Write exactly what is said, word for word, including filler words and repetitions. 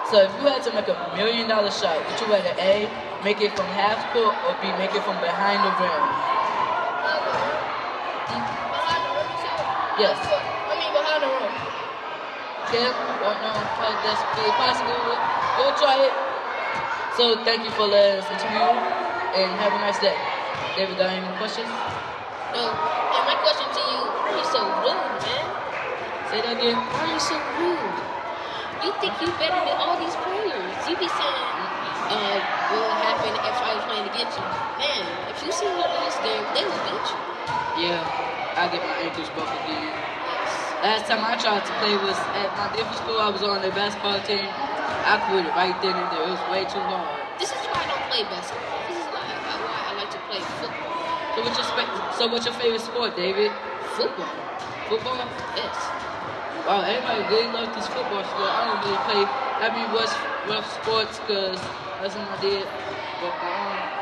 So if you had to make a million dollar shot, would you rather A, make it from half court, or B, make it from behind the rim? Behind the rim, you said? Yes. I mean, behind the rim. Okay, right now, that's very possible. We'll try it. So thank you for letting us interview, and have a nice day. David, got any questions? No. And my question to you, why are you so rude, man? Say that again. Why are you so rude? You think you better than all these players. You be saying, uh, what would happen if I was playing against you? Man, if you see me in this game, they will beat you. Yeah, I get my ankles broke again. Yes. Last time I tried to play was at my different school. I was on the basketball team. I quit it right then and there. It was way too hard. This is why I don't play basketball. This is like why I like to play football. So what's your, so what's your favorite sport, David? Football. Football? Yes. Wow, everybody really loves this football sport. I don't really play. I mean, what's rough sports because that's what I did. But um,